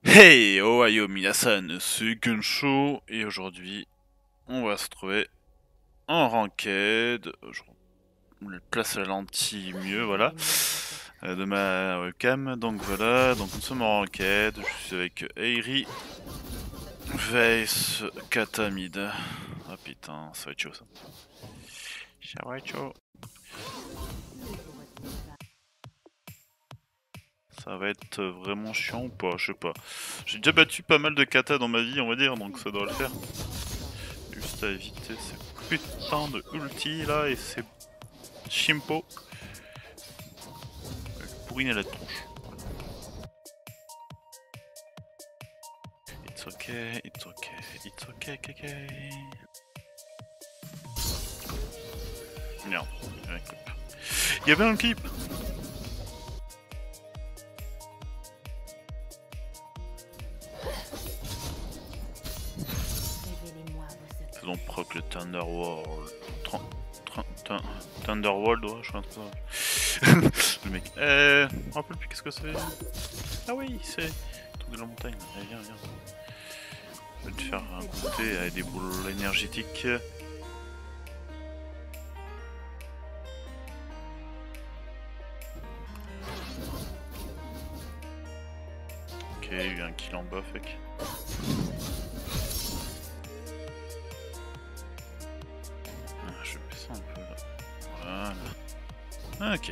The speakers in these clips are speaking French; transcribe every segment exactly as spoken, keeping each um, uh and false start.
Hey, Ohio Minasan, c'est Gunshow et aujourd'hui on va se trouver en ranked. Je place la lentille mieux, voilà, euh, de ma webcam. Donc voilà, donc nous sommes en ranked. Je suis avec Eiri, Vase, Katamid. Ah putain, ça va être chaud ça. Ça va être chaud. Ça va être vraiment chiant ou pas, je sais pas. J'ai déjà battu pas mal de kata dans ma vie, on va dire, donc ça doit le faire. Juste à éviter ces putains de ulti là et ces chimpo. Pourriner la tronche. It's okay, it's okay, it's okay, okay. Merde, il y avait un clip. Il y avait un clip. Faisons proc le Thunderworld. Thunderworld, ouais, je suis un truc. Le mec. Euh. Je me rappelle plus qu'est-ce que c'est. Ah oui, c'est. Le truc de la montagne. Allez, viens, viens. Je vais te faire un goûter avec des boules énergétiques. Ok, il y a eu un kill en bas, mec. Ah, je vais baisser un peu là. Voilà. Ok.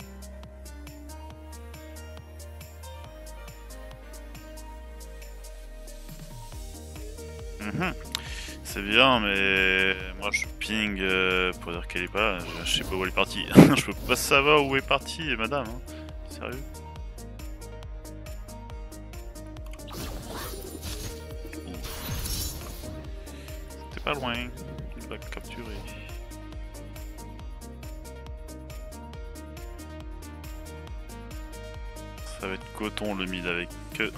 Mmh. C'est bien, mais moi je ping euh, pour dire qu'elle est pas là. Je, je sais pas où elle est partie. Je peux pas savoir où est partie, madame. Hein. Sérieux? T'es pas loin. Il va capturer. Ça va être coton le mid avec que.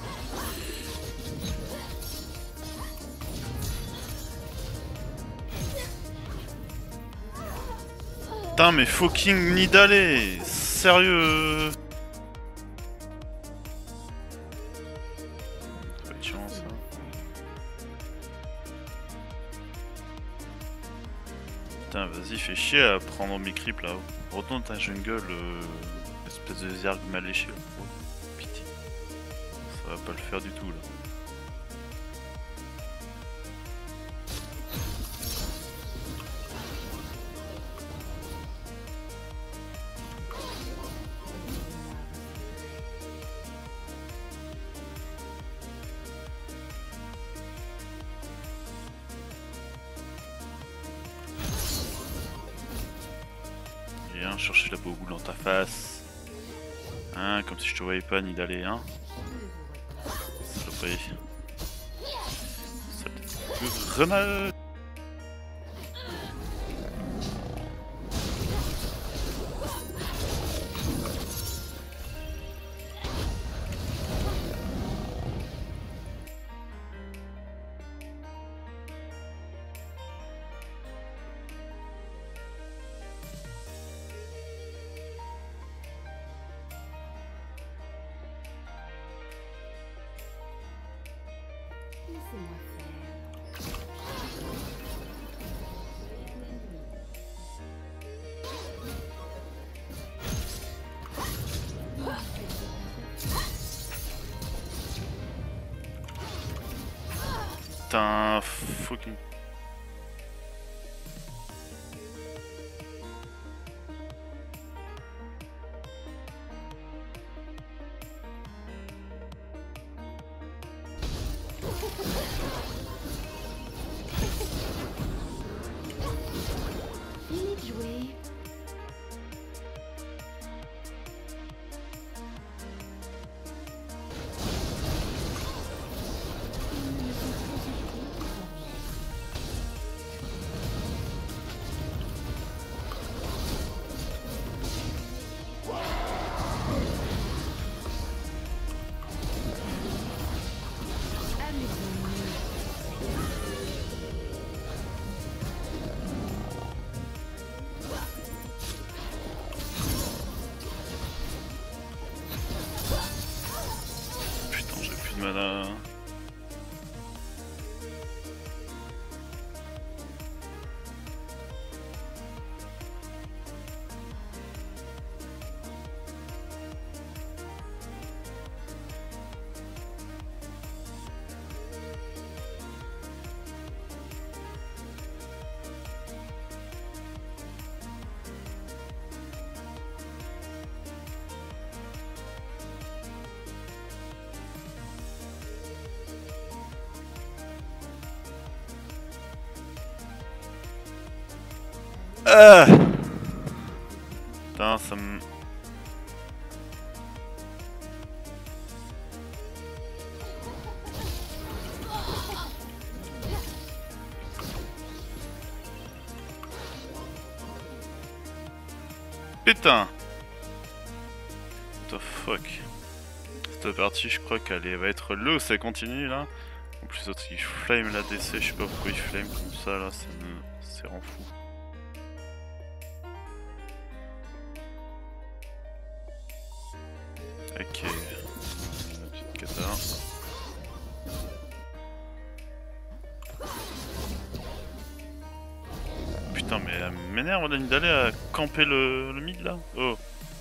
Putain, mais fucking Nidalé, sérieux. Ça va être chiant ça. Putain, vas-y, fais chier à prendre mes creeps là. Retourne ta jungle, euh, espèce de zerg mal léché là. Oh, pitié. Ça va pas le faire du tout là. Viens chercher la boule dans ta face. Hein, comme si je te voyais pas ni d'aller, hein. Saloperie. Sale grenade. Laissez-moi faire. Putain, fucking. Fini de jouer. Ah putain, ça me... Putain! What the fuck? Cette partie, je crois qu'elle va être low, ça continue là. En plus, l'autre il flame la D C, je sais pas pourquoi il flame comme ça là, ça me. C'est rend fou. Ok. Euh, petite kata. Putain, mais elle m'énerve d'aller à camper le, le mid là. Oh.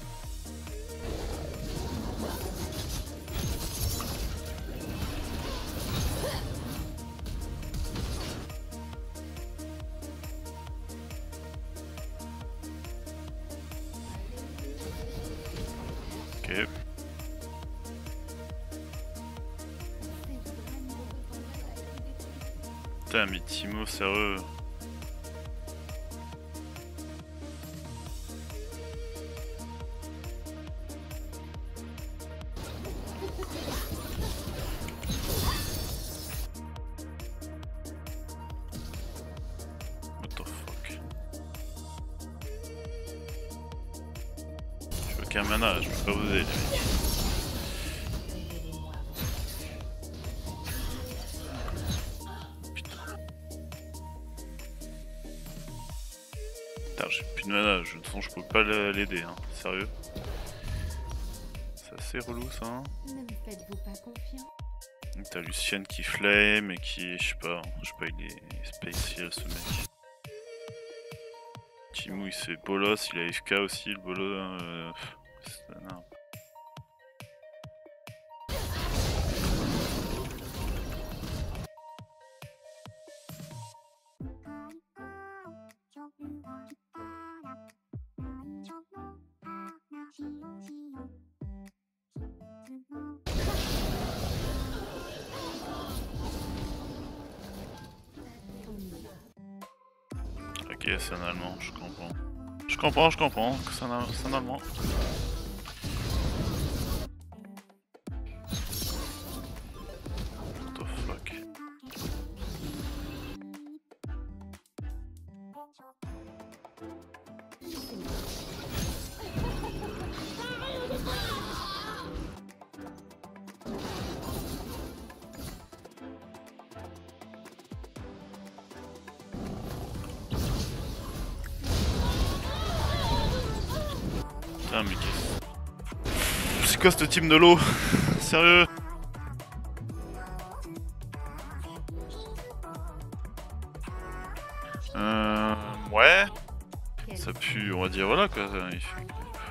Ok. Putain, mais Timo, sérieux. What the fuck. Je veux qu'un mana, je peux pas vous aider les mecs. J'ai plus de mana, de toute façon je peux pas l'aider, hein. Sérieux. C'est assez relou ça. Hein. Ne me faites-vous pas confiance? T'as Lucienne qui flame et qui, je sais pas, je sais pas, il est spécial ce mec. Timou il se fait bolos, il a F K aussi le bolos. Euh, non. Ok, c'est un allemand, je comprends. Je comprends, je comprends que c'est un, un allemand. What the fuck. Putain, mais qu'est-ce... C'est quoi ce team de l'eau? Sérieux? Euh... Ouais. Ça pue, on va dire, voilà quoi. Il fait...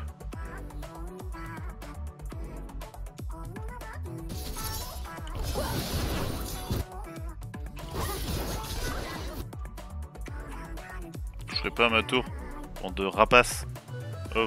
Je toucherai pas à ma tour. Bande de rapaces. Oh.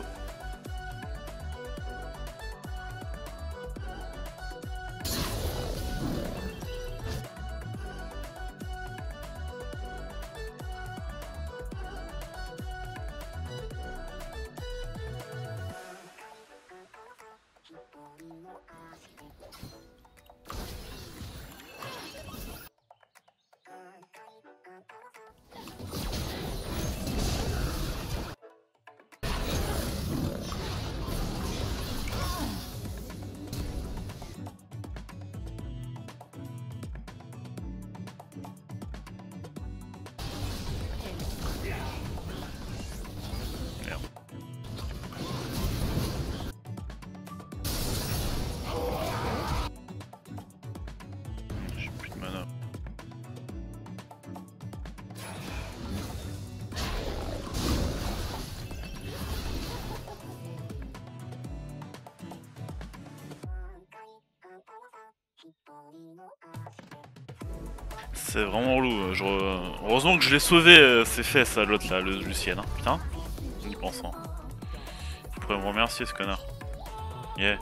C'est vraiment relou. Je... Heureusement que je l'ai sauvé, euh, c'est fait ça, l'autre là, le Lucienne. Hein. Putain, en y pensant. Il pourrait me remercier ce connard. Yeah.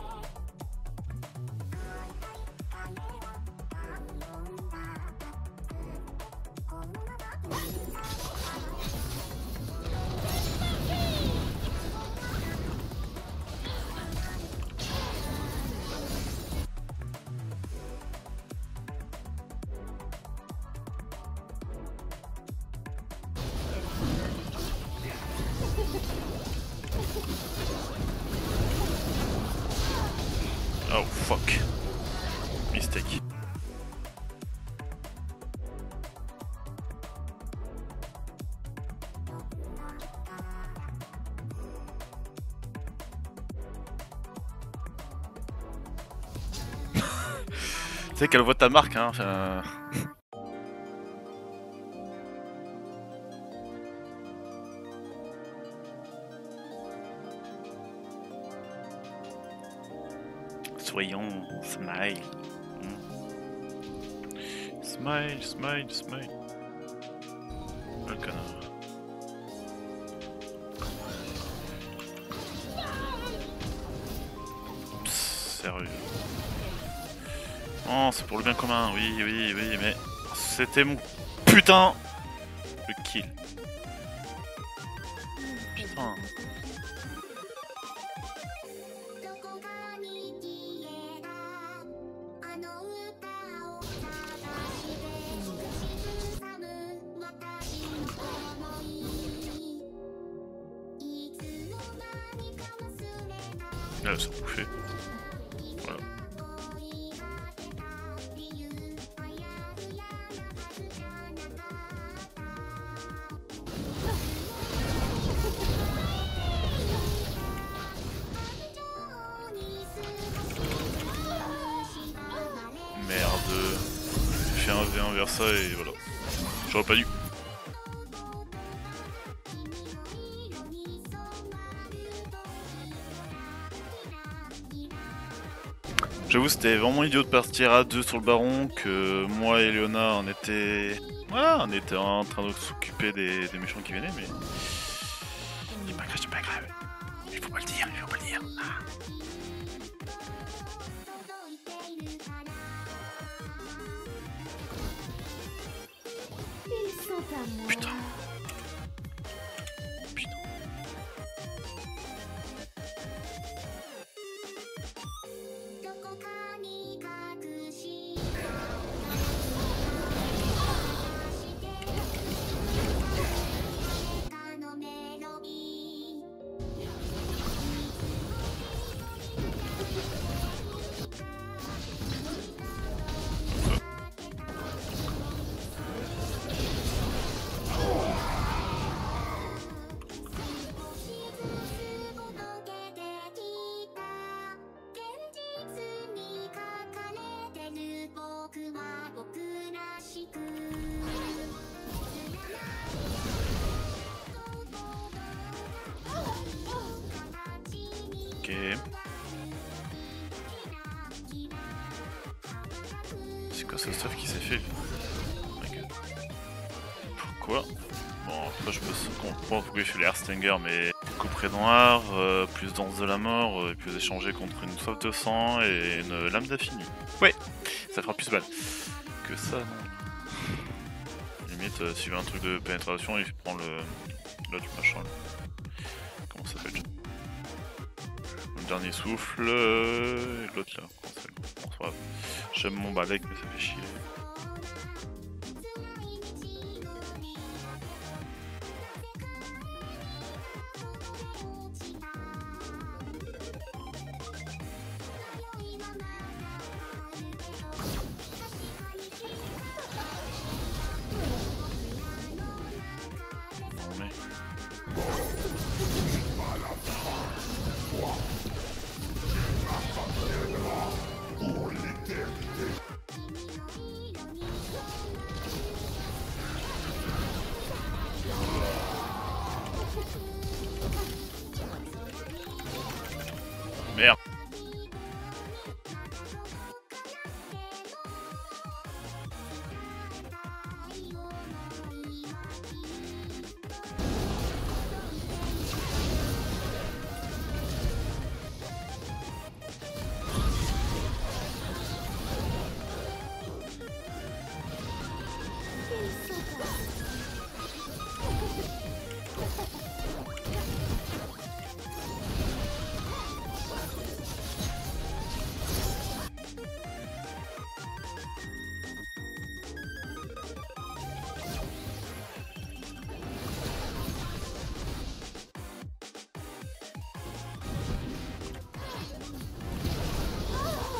Oh fuck. Mistake. Tu sais qu'elle voit ta marque hein. Enfin... Soyons, smile. Mm. Smile, smile, smile. Le canard. Psst, sérieux. Oh, c'est pour le bien commun, oui, oui, oui, mais c'était mon putain le kill. Putain. Là, ça bouffait. Voilà. Merde. J'ai fait un V un vers ça et voilà. J'aurais pas dû. J'avoue c'était vraiment idiot de partir à deux sur le baron, que moi et Léona on était... Voilà, on était en train de s'occuper des, des méchants qui venaient mais... C'est pas grave, c'est pas grave. Il faut pas le dire, il faut pas le dire. Ah. Ils sont à moi. Putain. Putain. Ok. C'est quoi ce stuff qui s'est fait? Okay. Pourquoi? Bon, après je peux comprendre pourquoi il fait les Heartstinger, mais couperet noir, euh, plus danse de la mort, euh, plus échanger contre une soif de sang et une lame d'infini. Ouais, ça fera plus mal que ça, non? Limite, euh, s'il veut un truc de pénétration, il prend le. Là, du machin. Là. Comment ça s'appelle? Le dernier souffle. Euh... Et l'autre là. Comment ça s'appelle? J'aime mon balèque, mais ça fait chier. Non mais... Pour l'éternité.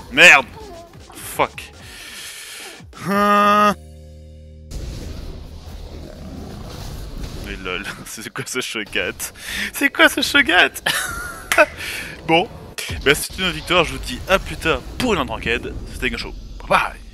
Merde. Fuck. Hum. Mais lol, c'est quoi ce shogat? C'est quoi ce shogat? Bon, bah c'est une victoire, je vous dis à plus tard pour une autre enquête. C'était Gunshow. Bye bye.